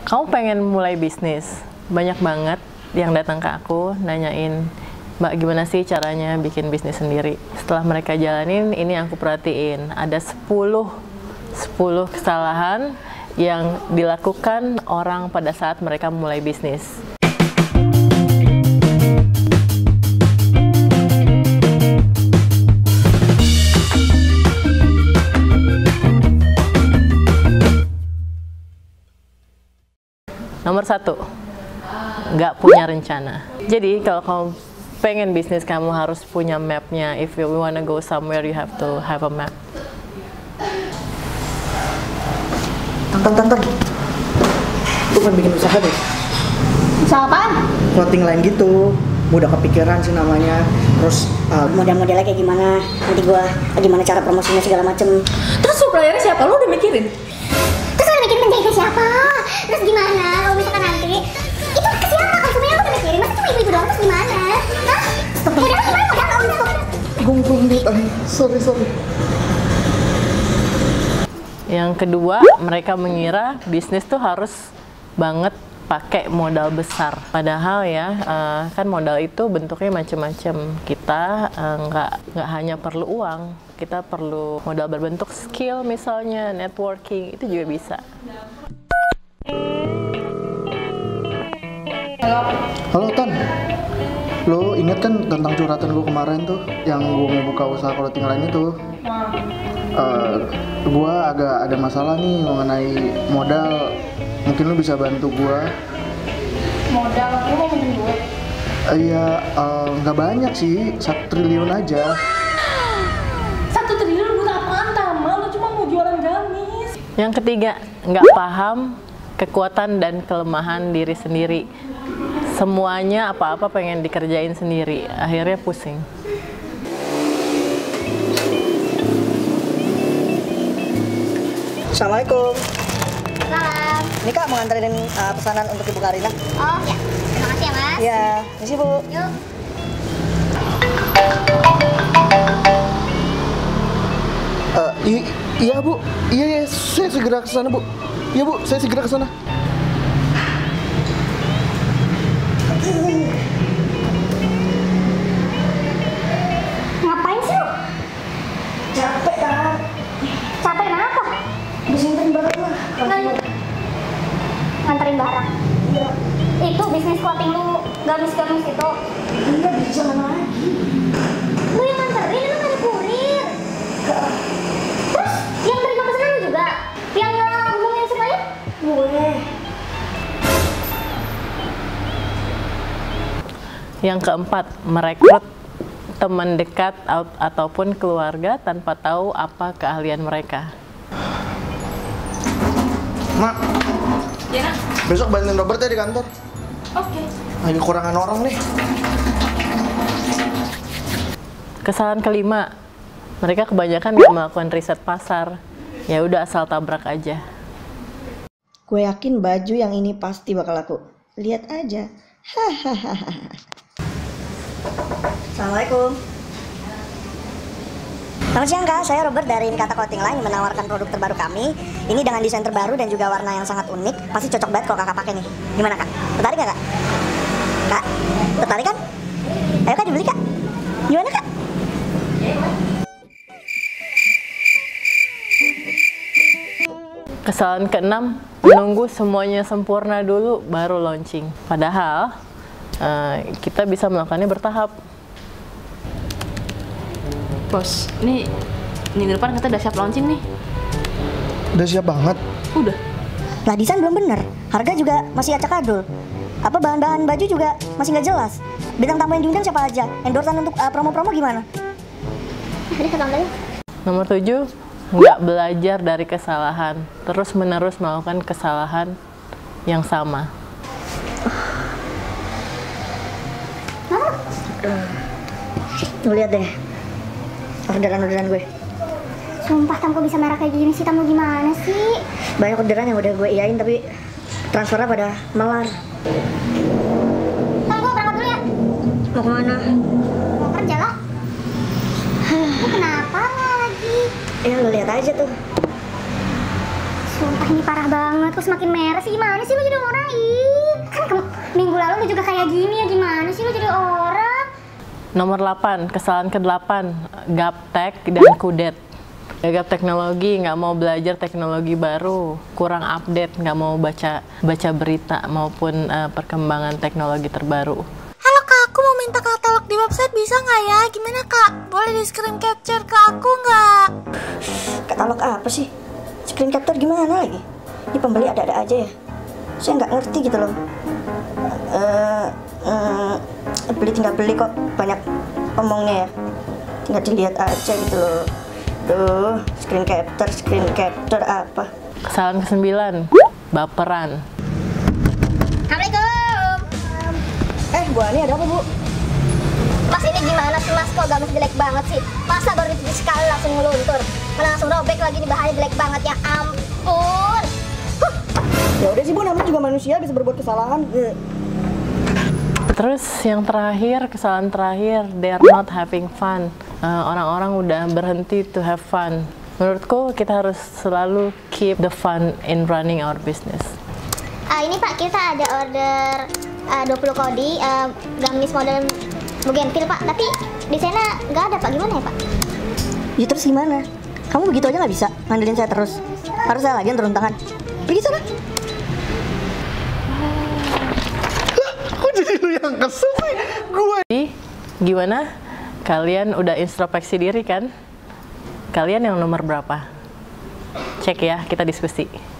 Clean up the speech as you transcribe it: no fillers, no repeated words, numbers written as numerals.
Kamu pengen mulai bisnis, banyak banget yang datang ke aku nanyain, Mbak gimana sih caranya bikin bisnis sendiri. Setelah mereka jalanin, ini yang aku perhatiin, ada 10 kesalahan yang dilakukan orang pada saat mereka mulai bisnis. Nomor 1, nggak punya rencana. Jadi kalau kamu pengen bisnis, kamu harus punya mapnya. If you wanna go somewhere, you have to have a map. Tang. Lu kan bikin usaha deh. Usaha apaan? Clothing line gitu. Mudah kepikiran sih namanya. Terus model-modelnya kayak gimana? Nanti gua gimana cara promosinya segala macem. Terus suppliernya siapa? Lu udah mikirin? Terus lu mikirin penjahitnya siapa? Terus gimana kalau misalkan nanti itu ke siapa? Konsumennya lu udah mikirin? Masa cuma ibu-ibu doang? Terus gimana? Hah? Modal gimana? Sorry. Yang kedua, mereka mengira bisnis tuh harus banget pakai modal besar. Padahal ya, kan modal itu bentuknya macam-macam. Kita nggak hanya perlu uang, kita perlu modal berbentuk skill misalnya, networking, itu juga bisa. halo Tan. Lo inget kan tentang curhatan gue kemarin tuh, yang gue mau buka usaha clothing line itu? Gue agak ada masalah nih mengenai modal. Mungkin lo bisa bantu gue. Modal? Lu mau minjem duit? Iya, nggak banyak sih, 1 triliun aja. 1 triliun buat apaan, Tama? Lu cuma mau jualan gamis. Yang ketiga, nggak paham kekuatan dan kelemahan diri sendiri. Semuanya apa-apa pengen dikerjain sendiri, akhirnya pusing. Assalamualaikum. Salam. Ini Kak mau nganterin pesanan untuk Ibu Karina. Oh ya, terima kasih ya mas. Iya, misi Bu. Yuk. Iya Bu, iya, saya segera ke sana Bu. Iya Bu, saya segera ke sana. Ngapain sih lu? Capek kan? Capek kenapa? Bisa nganterin barang lah. Nganterin barang? Iya. Itu bisnis clothing lu gamis-gamis itu? Iya, bisa lagi. Lu yang nganterin, lu kan kurir. Terus yang terima pesanan lu juga? Yang ngomongin semuanya? Gue. Yang keempat, merekrut teman dekat ataupun keluarga tanpa tahu apa keahlian mereka. Mak, Ya, Nak? besok bantuin Robert ya di kantor. Oke. Lagi kekurangan orang nih. Kesalahan kelima, mereka kebanyakan nggak melakukan riset pasar. Ya udah asal tabrak aja. Gue yakin baju yang ini pasti bakal laku. Lihat aja. Hahaha. Assalamualaikum. Selamat siang Kak, saya Robert dari Nikata Clothing Line yang menawarkan produk terbaru kami. Ini dengan desain terbaru dan juga warna yang sangat unik. Pasti cocok banget kalau kakak pakai nih. Gimana Kak? Tertarik gak Kak? Kak, tertarik kan? Ayo Kak dibeli Kak. Gimana Kak? Kesalahan keenam, menunggu semuanya sempurna dulu baru launching. Padahal kita bisa melakukannya bertahap. Bos, ini minggu depan kita udah siap launching nih. Udah siap banget. Udah. Lah desain belum bener, harga juga masih acak-adul. Apa bahan-bahan baju juga masih nggak jelas. Bintang tamu yang diundang siapa aja? Endorsean untuk promo-promo gimana? Nomor 7, nggak belajar dari kesalahan, terus menerus melakukan kesalahan yang sama. Tuh lihat deh, orderan gue. Sumpah Tam, kok bisa merah kayak gini sih? Tam, gimana sih? Banyak orderan yang udah gue iyain tapi transfernya pada melar. Tam, gue berangkat dulu ya. Mau kemana? Mau kerja lah. Lu kenapa nggak lagi? Ya lo lihat aja tuh. Sumpah ini parah banget, kok semakin merah sih? Gimana sih lu jadi orang? Ih, kan minggu lalu lu juga kayak gini ya, gimana sih lu jadi orang? Nomor 8, kesalahan ke-8, gaptek dan kudet. Gagap teknologi, nggak mau belajar teknologi baru, kurang update, nggak mau baca berita maupun perkembangan teknologi terbaru. Halo kak, aku mau minta katalog di website, bisa nggak ya? Gimana kak? Boleh di screen capture ke aku nggak? Katalog apa sih? Screen capture gimana lagi? Ini pembeli ada-ada aja ya. Saya nggak ngerti gitu loh. Beli tinggal beli kok, banyak omongnya ya. Tinggal dilihat aja gitu loh. Duh, screen capture apa? Kesalahan ke-9, baperan. Assalamualaikum. Bu Ani ada apa bu? Mas ini gimana sih mas, kok gamis jelek banget sih? Masa baru dicuci sekali langsung ngeluntur? Mana langsung robek lagi, nih bahannya jelek banget, ya ampun. Ya udah sih bu, namanya juga manusia, bisa berbuat kesalahan. Terus yang terakhir, kesalahan terakhir, they are not having fun. Orang-orang udah berhenti to have fun. Menurutku kita harus selalu keep the fun in running our business. Ini Pak, kita ada order 20 kodi, gamis model Bougainville Pak. Tapi desainnya nggak ada Pak, gimana ya Pak? Ya terus gimana? Kamu begitu aja nggak bisa ngandelin saya terus. Harus saya lagi yang turun tangan. Pergi sana. Kok jadi lu yang kesel sih? Gue. Jadi, gimana? Kalian udah introspeksi diri kan? Kalian yang nomor berapa? Cek ya, kita diskusi.